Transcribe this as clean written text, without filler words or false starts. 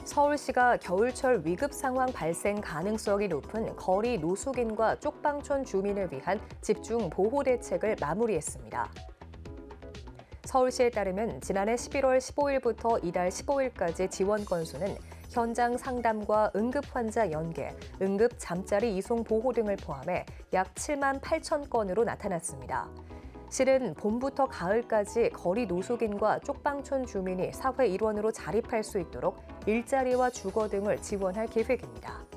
서울시가 겨울철 위급 상황 발생 가능성이 높은 거리 노숙인과 쪽방촌 주민을 위한 집중 보호 대책을 마무리했습니다. 서울시에 따르면 지난해 11월 15일부터 이달 15일까지 지원 건수는 현장 상담과 응급 환자 연계, 응급 잠자리 이송 보호 등을 포함해 약 7만 8천 건으로 나타났습니다. 실은 봄부터 가을까지 거리 노숙인과 쪽방촌 주민이 사회 일원으로 자립할 수 있도록 일자리와 주거 등을 지원할 계획입니다.